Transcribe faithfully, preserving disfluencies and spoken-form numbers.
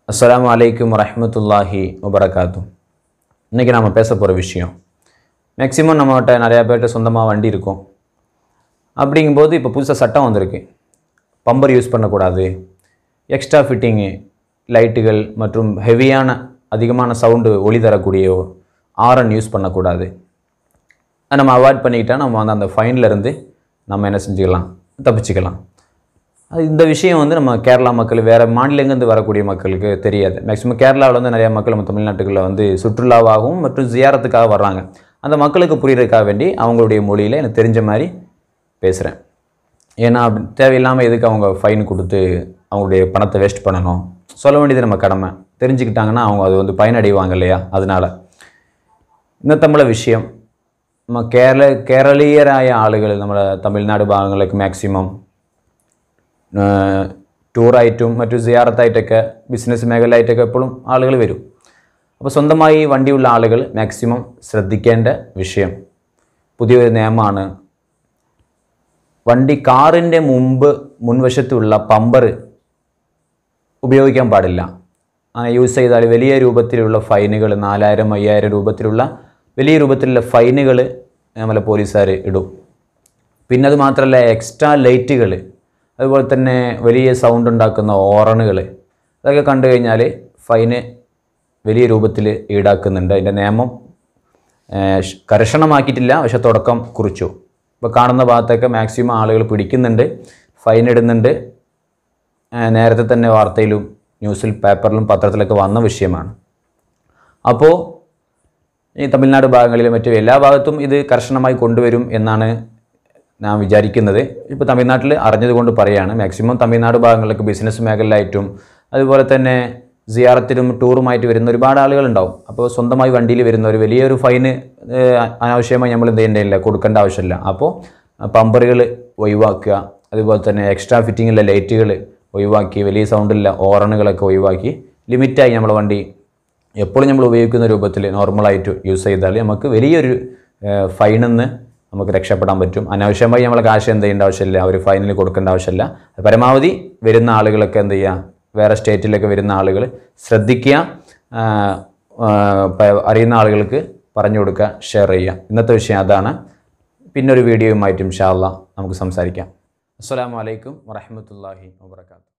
அஸ்ஸலாமு அலைக்கும் வரஹ்மத்துல்லாஹி வபரகாத்துஹு. இன்றைக்கி நம்ம பேச போகிற விஷயம், மேக்ஸிமம் நம்மகிட்ட நிறையா பேர்கிட்ட சொந்தமாக வண்டி இருக்கும். அப்படிங்கும்போது இப்போ புதுசாக சட்டம் வந்திருக்கு, பம்பர் யூஸ் பண்ணக்கூடாது, எக்ஸ்ட்ரா ஃபிட்டிங்கு லைட்டுகள் மற்றும் ஹெவியான அதிகமான சவுண்டு ஒளி தரக்கூடிய ஆரன் யூஸ் பண்ணக்கூடாது. அதை நம்ம அவாய்ட் பண்ணிக்கிட்டால் நம்ம வந்து அந்த ஃபைன்லேருந்து நம்ம என்ன செஞ்சுக்கலாம், தப்பிச்சுக்கலாம். அது இந்த விஷயம் வந்து நம்ம கேரளா மக்கள், வேறு மாநிலங்கள்லேருந்து வரக்கூடிய மக்களுக்கு தெரியாது. மேக்ஸிமம் கேரளாவில் வந்து நிறையா மக்கள் நம்ம தமிழ்நாட்டுக்குள்ளே வந்து சுற்றுலாவாகவும் மற்றும் ஜியாரத்துக்காக வர்றாங்க. அந்த மக்களுக்கு புரியறதுக்காக வேண்டி அவங்களுடைய மொழியில் எனக்கு தெரிஞ்ச மாதிரி பேசுகிறேன். ஏன்னா தேவையில்லாமல் எதுக்கு அவங்க ஃபைன் கொடுத்து அவங்களுடைய பணத்தை வேஸ்ட் பண்ணணும், சொல்ல வேண்டியது நம்ம கடமை. தெரிஞ்சுக்கிட்டாங்கன்னா அவங்க அது வந்து பயனடைவாங்க இல்லையா? அதனால் இந்த தமிழ விஷயம் நம்ம கேரள கேரளீயராய ஆளுகள் നമ്മുടെ തമിഴ്നാട് ഭാഗങ്ങളിലേക്ക് മാക്സിമം ടൂറായിട്ടും മറ്റു സിയാറത്തായിട്ടൊക്കെ ബിസിനസ് മേഖലയായിട്ടൊക്കെ എപ്പോഴും ആളുകൾ വരും. അപ്പോൾ സ്വന്തമായി വണ്ടിയുള്ള ആളുകൾ മാക്സിമം ശ്രദ്ധിക്കേണ്ട വിഷയം, പുതിയൊരു നിയമമാണ്. വണ്ടി കാറിൻ്റെ മുമ്പ് മുൻവശത്തുള്ള പമ്പർ ഉപയോഗിക്കാൻ പാടില്ല. അങ്ങനെ യൂസ് ചെയ്താൽ വലിയ രൂപത്തിലുള്ള ഫൈനുകൾ, നാലായിരം അയ്യായിരം രൂപത്തിലുള്ള വലിയ രൂപത്തിലുള്ള ഫൈനുകൾ നമ്മളെ പോലീസുകാർ ഇടും. പിന്നെ അത് മാത്രമല്ല, എക്സ്ട്രാ ലൈറ്റുകൾ, അതുപോലെ തന്നെ വലിയ സൗണ്ട് ഉണ്ടാക്കുന്ന ഓറണുകൾ, അതൊക്കെ കണ്ടു കഴിഞ്ഞാൽ ഫൈന് വലിയ രൂപത്തിൽ ഈടാക്കുന്നുണ്ട്. അതിൻ്റെ നിയമം കർശനമാക്കിയിട്ടില്ല, പക്ഷെ തുടക്കം കുറിച്ചു. ഇപ്പോൾ കാണുന്ന ഭാഗത്തൊക്കെ മാക്സിമം ആളുകൾ പിടിക്കുന്നുണ്ട്, ഫൈൻ ഇടുന്നുണ്ട്. നേരത്തെ തന്നെ വാർത്തയിലും ന്യൂസിൽ പേപ്പറിലും പത്രത്തിലൊക്കെ വന്ന വിഷയമാണ്. അപ്പോൾ ഈ തമിഴ്നാട് ഭാഗങ്ങളിലും മറ്റും എല്ലാ ഭാഗത്തും ഇത് കർശനമായി കൊണ്ടുവരും എന്നാണ് ഞാൻ വിചാരിക്കുന്നത്. ഇപ്പോൾ തമിഴ്നാട്ടിൽ അറിഞ്ഞതുകൊണ്ട് പറയുകയാണ്. മാക്സിമം തമിഴ്നാട് ഭാഗങ്ങളിലേക്ക് ബിസിനസ് മേഖലയിലായിട്ടും അതുപോലെ തന്നെ സിയാറത്തിലും ടൂറുമായിട്ട് വരുന്ന ഒരുപാട് ആളുകളുണ്ടാവും. അപ്പോൾ സ്വന്തമായി വണ്ടിയിൽ വരുന്നവർ വലിയൊരു ഫൈന് അനാവശ്യമായി നമ്മൾ എന്ത് ചെയ്യേണ്ടതില്ല, കൊടുക്കേണ്ട ആവശ്യമില്ല. അപ്പോൾ പമ്പറുകൾ ഒഴിവാക്കുക, അതുപോലെ തന്നെ എക്സ്ട്രാ ഫിറ്റിങ്ങുള്ള ലൈറ്റുകൾ ഒഴിവാക്കി, വലിയ സൗണ്ടില്ല ഓറണുകളൊക്കെ ഒഴിവാക്കി ലിമിറ്റായി നമ്മൾ വണ്ടി എപ്പോഴും നമ്മൾ ഉപയോഗിക്കുന്ന രൂപത്തിൽ നോർമലായിട്ട് യൂസ് ചെയ്താൽ നമുക്ക് വലിയൊരു ഫൈനിൽ നിന്ന് നമുക്ക് രക്ഷപ്പെടാൻ പറ്റും. അനാവശ്യമായി നമ്മൾ കാശ് എന്ത് ചെയ്യേണ്ട ആവശ്യമില്ല, അവർ ഫൈനൽ കൊടുക്കേണ്ട ആവശ്യമില്ല. പരമാവധി വരുന്ന ആളുകളൊക്കെ എന്ത് ചെയ്യുക, വേറെ സ്റ്റേറ്റിലൊക്കെ വരുന്ന ആളുകൾ ശ്രദ്ധിക്കുക, അറിയുന്ന ആളുകൾക്ക് പറഞ്ഞു കൊടുക്കുക, ഷെയർ ചെയ്യുക. ഇന്നത്തെ വിഷയം അതാണ്. പിന്നൊരു വീഡിയോയുമായിട്ട് ഇൻഷാ അല്ലാഹ് നമുക്ക് സംസാരിക്കാം. അസ്സലാമു അലൈക്കും വറഹ്മത്തുള്ളാഹി വബറകാതുഹു.